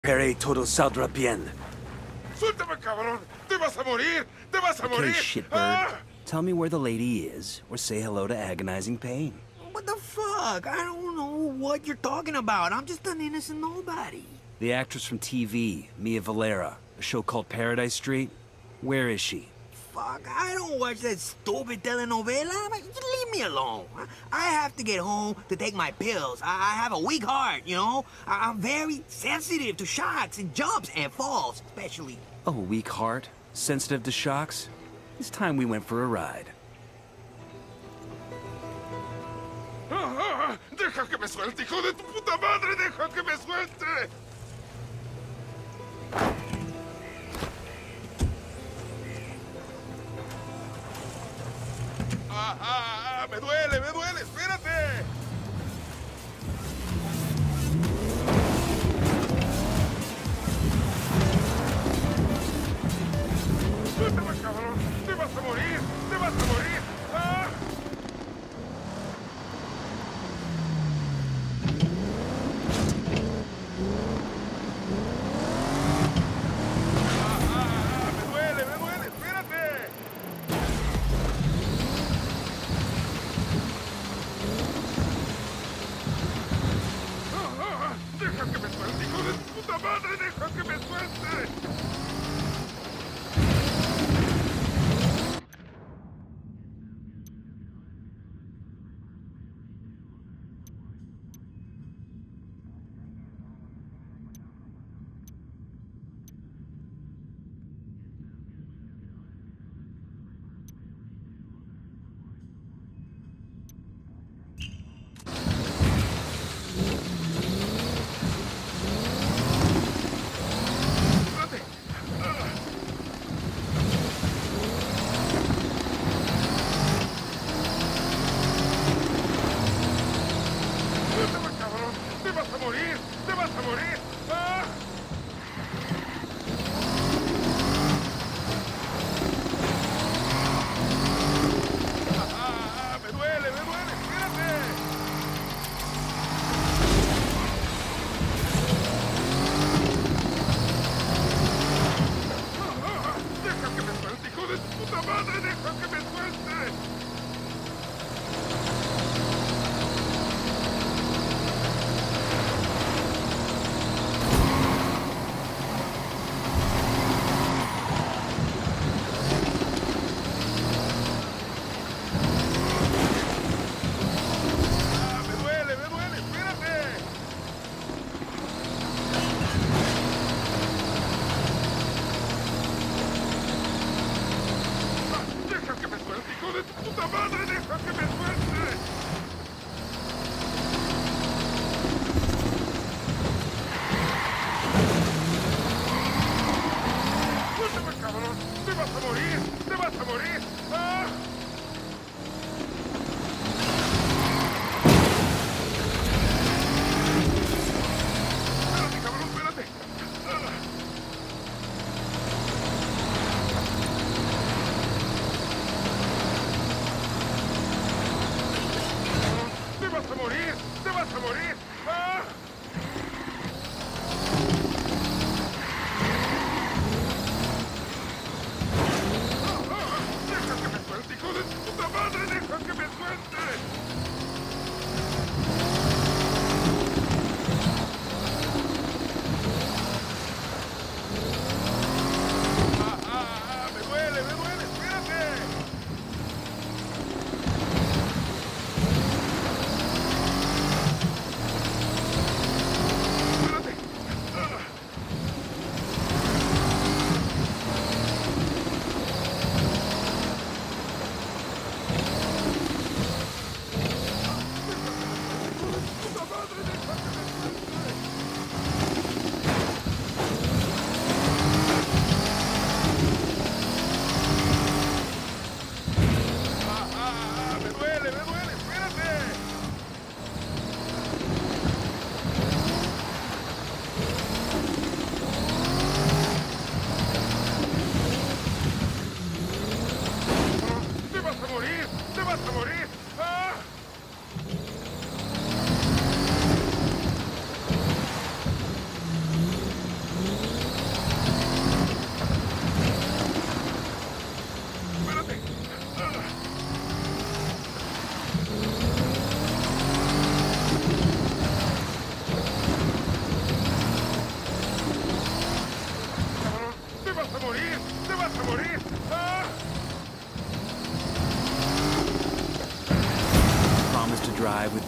Pere todo saldrá bien. ¡Suéltame, cabrón! ¡Te vas a morir! ¡Te vas a morir! Okay, shitbird. Tell me where the lady is, or say hello to agonizing pain. What the fuck? I don't know what you're talking about. I'm just an innocent nobody. The actress from TV, Mia Valera, a show called Paradise Street. Where is she? Fuck, I don't watch that stupid telenovela. Just leave me alone. I have to get home to take my pills. I have a weak heart, you know? I'm very sensitive to shocks and jumps and falls, especially. Oh, weak heart? Sensitive to shocks? It's time we went for a ride. ¡Deja que me suelte, hijo de tu puta madre! ¡Deja que me suelte! ¡Me duele, me duele! ¡Espérate! ¡Suéltame, cabrón! ¡Te vas a morir! ¡Te vas a morir! ¡Ah! ¡Me duele! ¡Espérate! ¡Deja que me suelte, hijo de tu puta madre! ¡Deja que me suelte!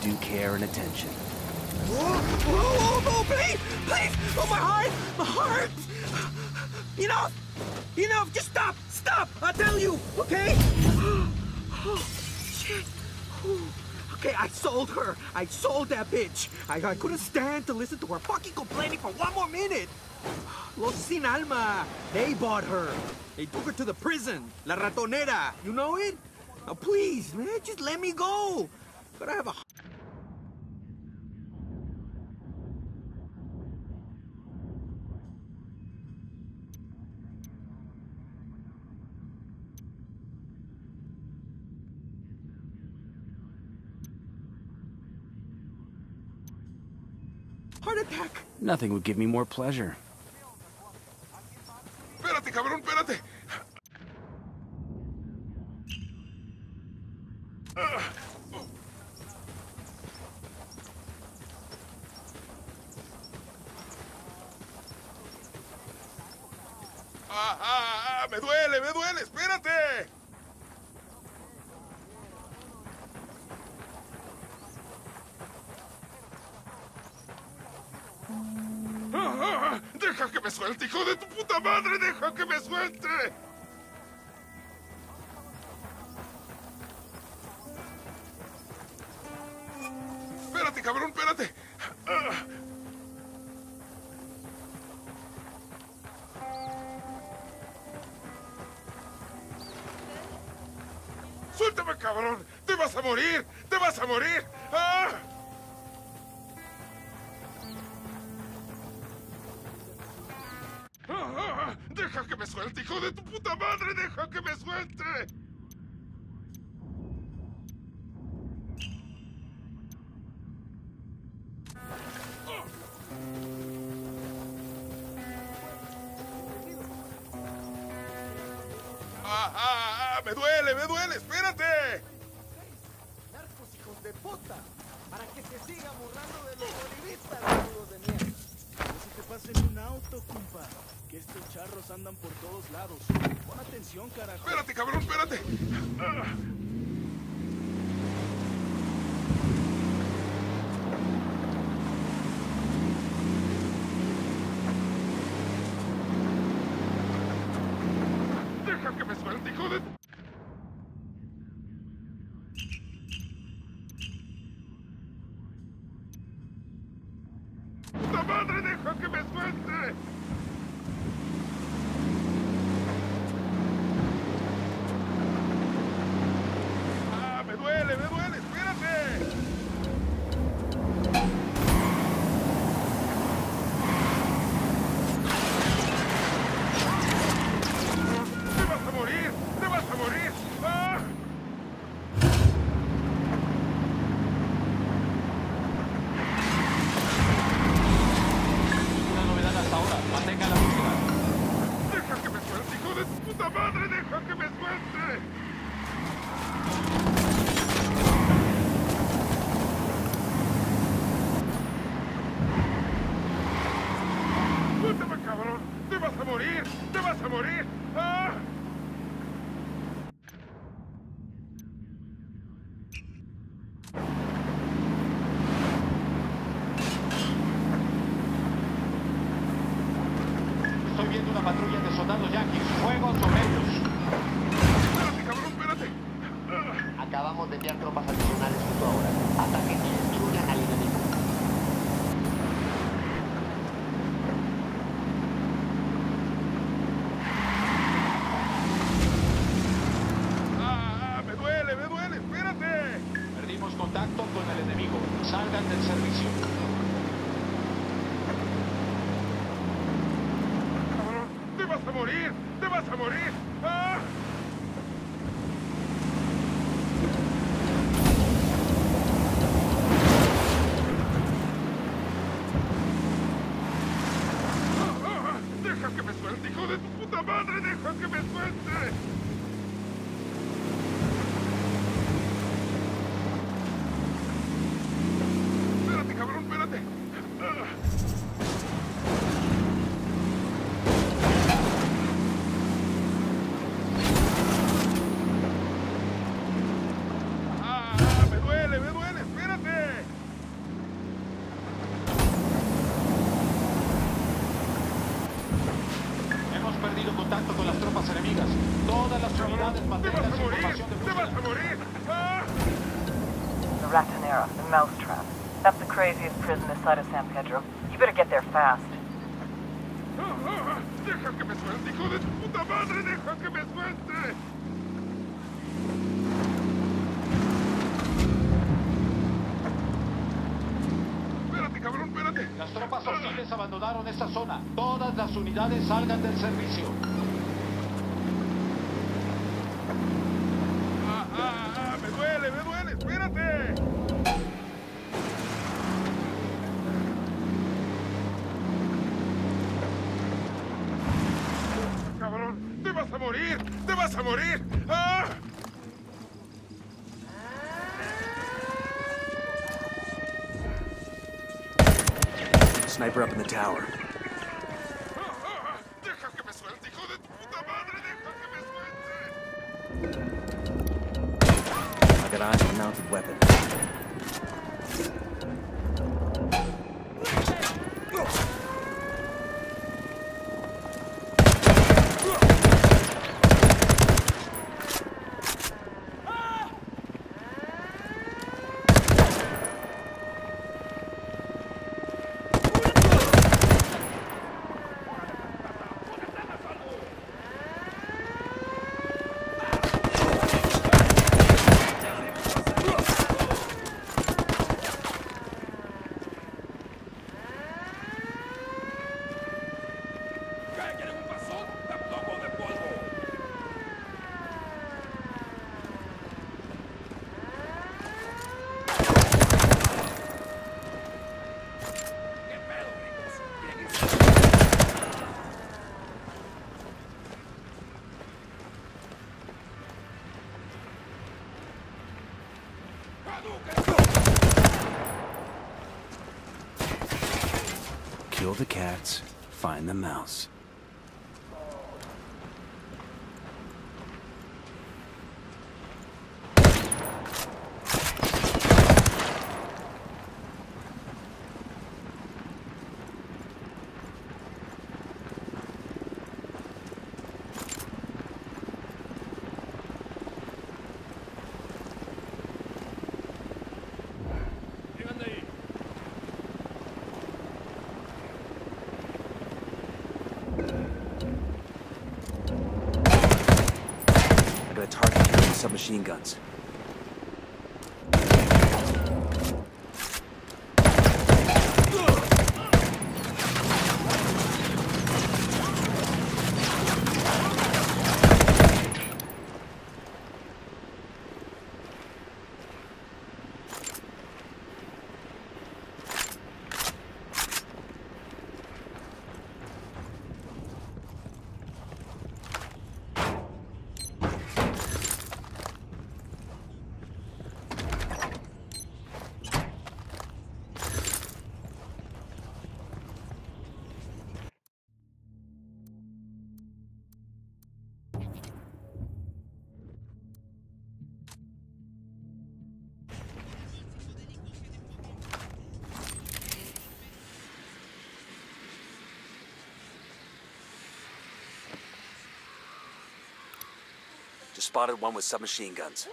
due care and attention. Whoa, whoa, whoa, please, please! Oh, my heart! My heart! Enough! Enough! Just stop! Stop! I'll tell you, okay? Oh, shit. Okay, I sold her. I sold that bitch. I couldn't stand to listen to her fucking complaining for one more minute. Los Sin Alma. They bought her. They took her to the prison. La Ratonera. You know it? Now, please, man, just let me go. But I have a... heart attack. Nothing would give me more pleasure. Espérate, cabrón, espérate. Me duele, espérate. Deja que me suelte, hijo de tu puta madre, deja que me suelte. Espérate, cabrón, espérate. Suéltame, cabrón. Te vas a morir, te vas a morir. ¡Ah! Deja que me suelte, hijo de tu puta madre, deja que me suelte. Me duele, espérate. Narcos, hijos de puta, para que se siga burlando de los bolivistas, boludos de mierda. No se te pase en un auto, compa, que estos charros andan por todos lados. Pon atención, carajo. Espérate, cabrón, espérate. Deja que me suelte, hijo de... ¡puta madre, deja que me suelte! Me duele, espérate. ¡Te vas a morir! ¡Te vas a morir! ¡Ah! Mantenga la búsqueda. ¡Deja que me suelte, hijo de tu puta madre! ¡Deja que me suelte! ¡Suéltame, cabrón! ¡Te vas a morir! ¡Te vas a morir! ¡Ah! Estoy viendo una patrulla de soldados yanquis. Fuego sobre ellos. ¡Espérate, cabrón, espérate! Acabamos de enviar tropas adicionales justo ahora. Ataquen y destruyan al enemigo. Me duele, espérate. Perdimos contacto con el enemigo. Salgan del servicio. Cabrón, te vas a morir, te vas a morir. ¡Ah! Deja que me suelte, hijo de tu puta madre, deja que me suelte. Espérate, cabrón, espérate. tenido contacto con las tropas enemigas. Todas las unidades ¡Te mantengan vas a su morir! información de ¡Te búsqueda. vas a morir! ¡Ah! The Ratonera, the Mousetrap. That's the craziest prison this side of San Pedro. You better get there fast. ¡Deja que me suelte, hijo de tu puta madre! ¡Deja que me suelte! ¡Espérate, cabrón, espérate! Las tropas hostiles abandonaron esta zona. Todas las unidades salgan del servicio. ¡Me duele! ¡Espérate! ¡Cabrón! ¡Te vas a morir! ¡Te vas a morir! ¡Ah! Sniper up in the tower. ¡Deja que me suelte, hijo de tu puta madre! ¡Deja que me suelte! I got eyes on a mounted weapon. Kill the cats, find the mouse. I got a target carrying submachine guns. Just spotted one with submachine guns.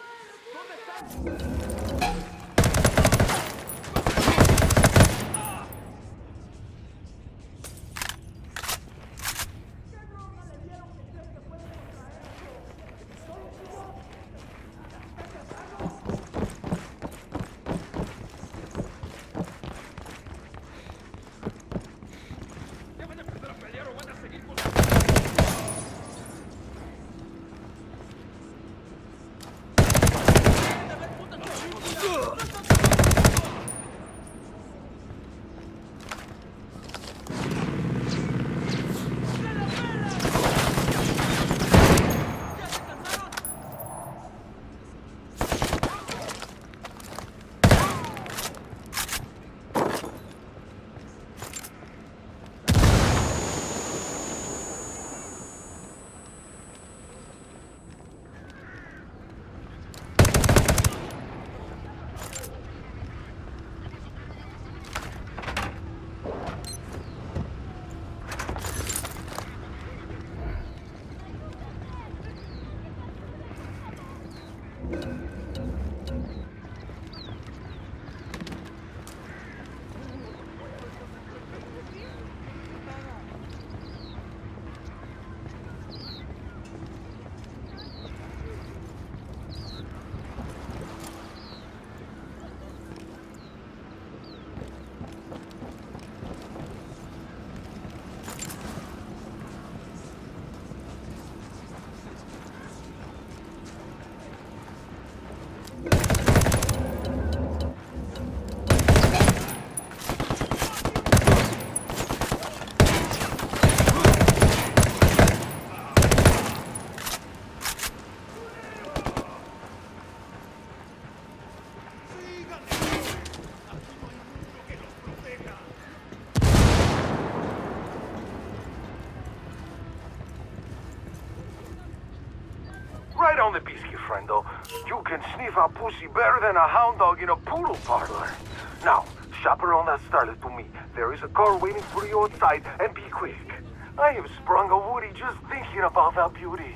on the biscuit, friendo. You can sniff out pussy better than a hound dog in a poodle parlor. Now, chaperone that starlet to me. There is a car waiting for you outside, and be quick. I have sprung a woody just thinking about that beauty.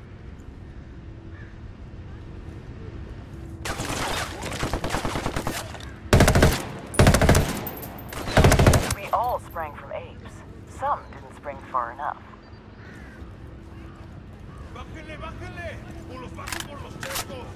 We all sprang from apes. Some didn't spring far enough. ¡Bájenle, bájenle! ¡O los bajo por los testos!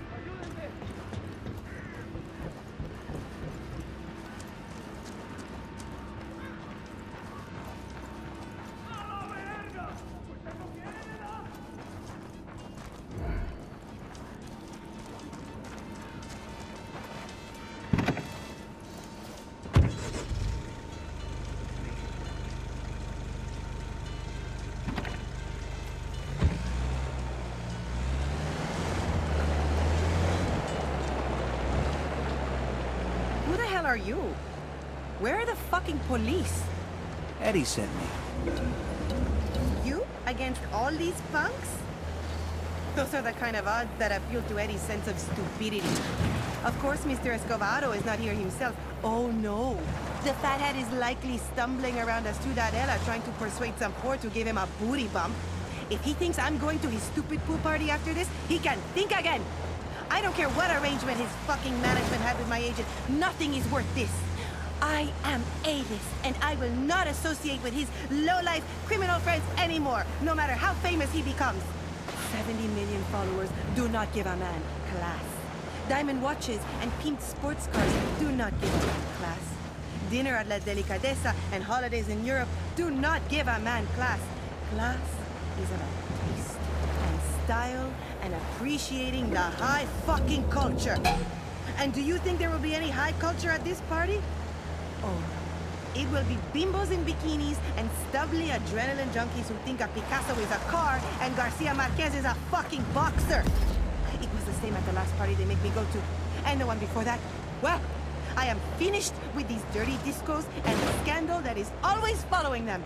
Are you? Where are the fucking police? Eddie sent me. You? Against all these punks? Those are the kind of odds that appeal to Eddie's sense of stupidity. Of course, Mr. Escobarro is not here himself. Oh no. The fathead is likely stumbling around a Ciudadela trying to persuade some whore to give him a booty bump. If he thinks I'm going to his stupid pool party after this, he can think again. I don't care what arrangement his fucking management had with my agent. Nothing is worth this. I am A-list, and I will not associate with his low-life criminal friends anymore, no matter how famous he becomes. 70 million followers do not give a man class. Diamond watches and pimped sports cars do not give a man class. Dinner at La Delicadeza and holidays in Europe do not give a man class. Class is about taste and style and appreciating the high fucking culture. And do you think there will be any high culture at this party? Oh, it will be bimbos in bikinis and stubbly adrenaline junkies who think a Picasso is a car and Garcia Marquez is a fucking boxer. It was the same at the last party they made me go to. And the one before that. Well, I am finished with these dirty discos and the scandal that is always following them.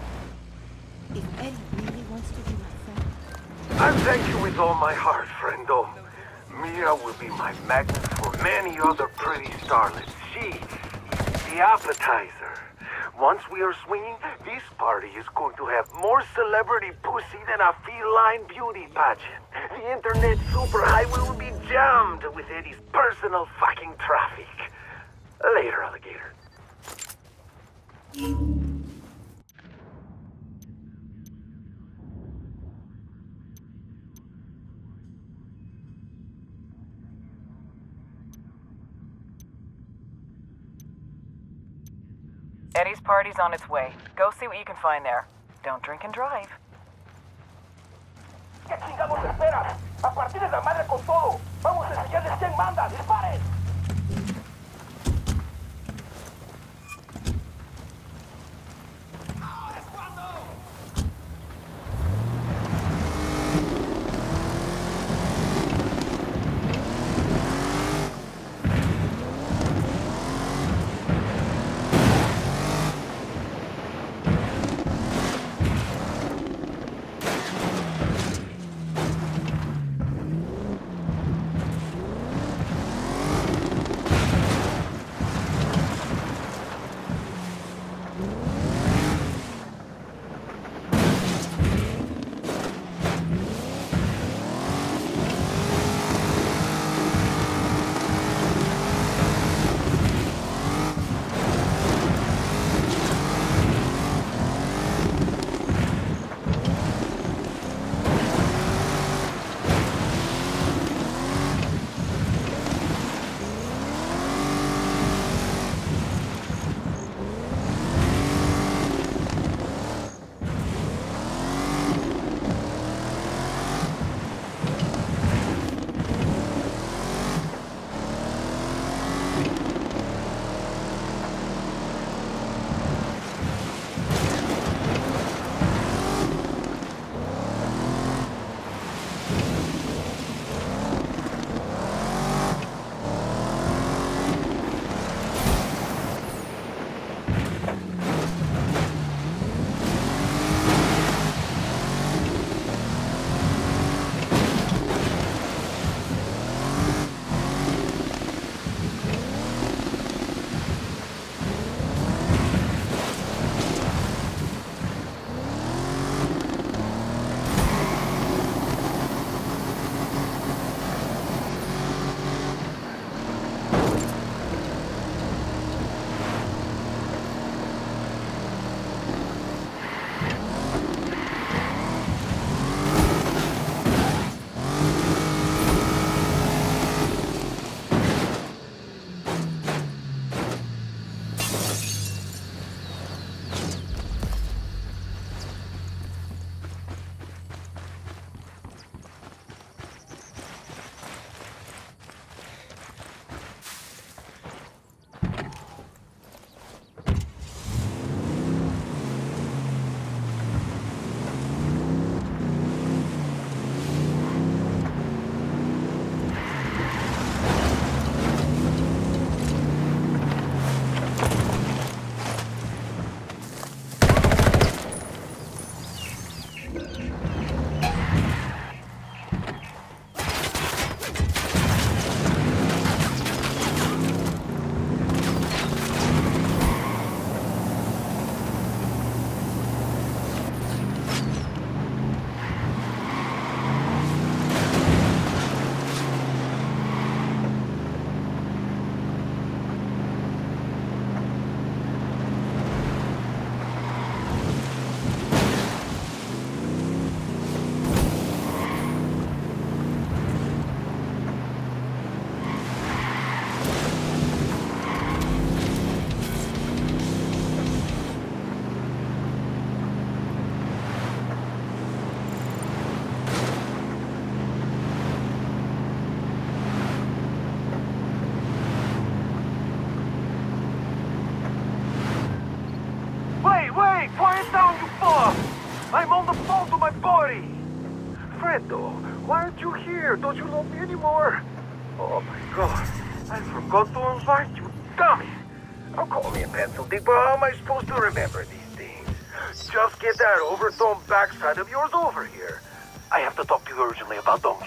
If Eddie really wants to be my friend, I thank you with all my heart, friendo. Mia will be my magnet for many other pretty starlets. She is the appetizer. Once we are swinging, this party is going to have more celebrity pussy than a feline beauty pageant. The internet superhighway will be jammed with Eddie's personal fucking traffic. Later, alligator. Eddie's party's on its way. Go see what you can find there. Don't drink and drive. ¿Qué chingados esperan? A partir de la madre con todo. Vamos a enseñarles quién manda. ¡Disparen! free. Fredo, why aren't you here? Don't you love me anymore? Oh my god, I forgot to invite you, dummy. Now call me a pencil dick, but how am I supposed to remember these things? Just get that overthrown backside of yours over here. I have to talk to you urgently about donkeys.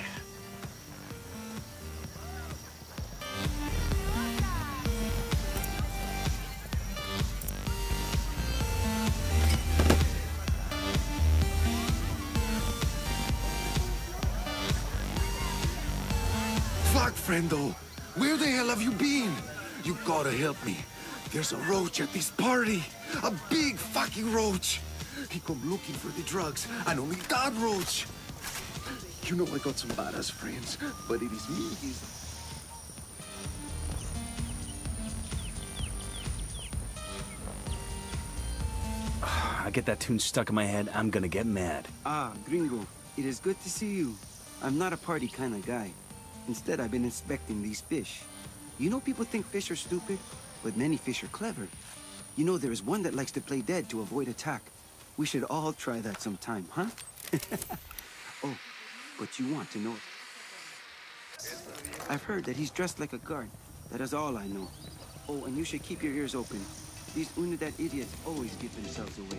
Fuck, friendo. Where the hell have you been? You gotta help me. There's a roach at this party. A big fucking roach. He come looking for the drugs, and only that roach. You know I got some badass friends, but it is me he's... I get that tune stuck in my head, I'm gonna get mad. Ah, gringo. It is good to see you. I'm not a party kind of guy. Instead, I've been inspecting these fish. You know people think fish are stupid, but many fish are clever. You know, there is one that likes to play dead to avoid attack. We should all try that sometime, huh? Oh, but you want to know. I've heard that he's dressed like a guard. That is all I know. Oh, and you should keep your ears open. These Unidad idiots always give themselves away.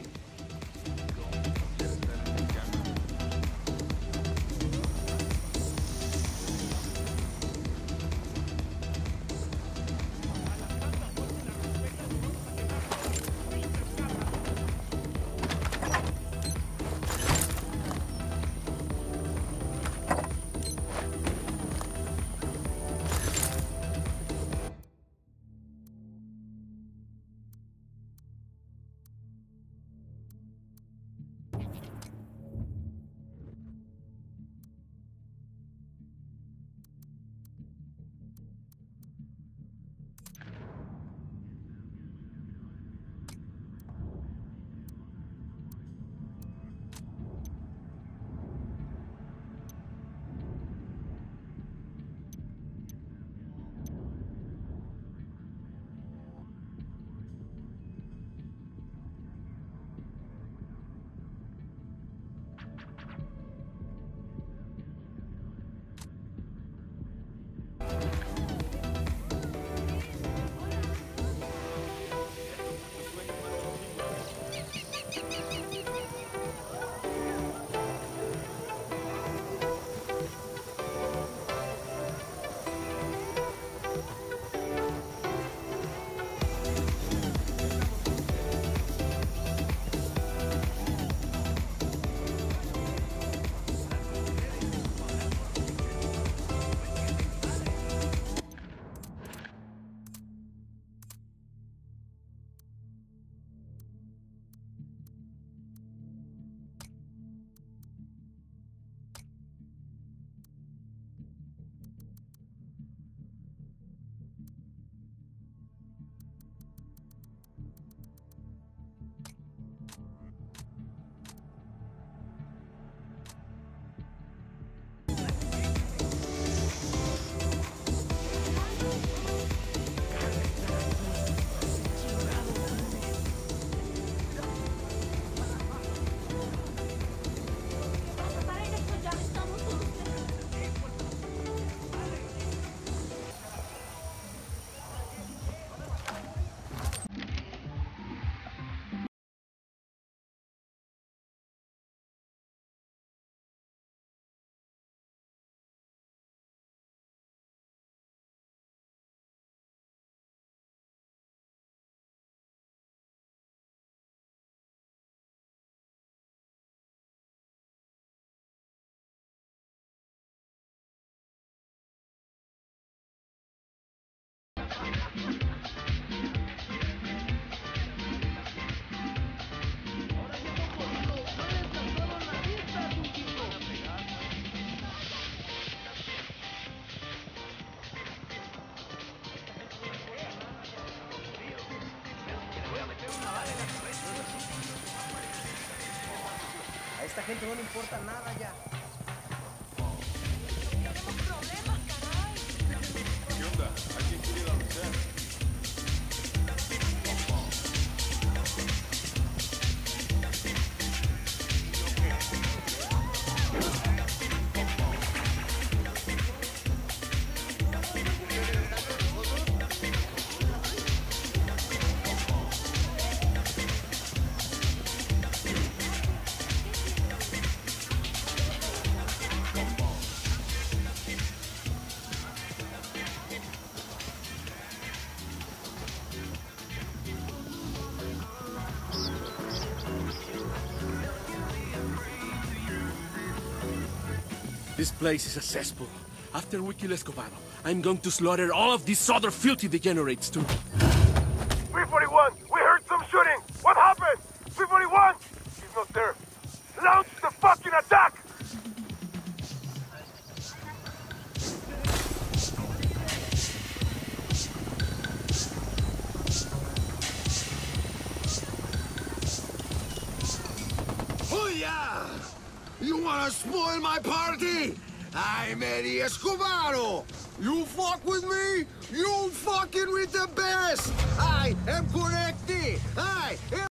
A esta gente no le importa nada ya. ¿Qué onda? ¿Alguien quiere ir a luchar? This place is a cesspool. After we kill Escobar, I'm going to slaughter all of these other filthy degenerates too. 341, we heard some shooting. What happened? 341, he's not there. Launch the fucking attack! Oh yeah! You wanna spoil my party? I'm Eddie Escobar. You fuck with me, you fucking with the best. I am Correcti. I am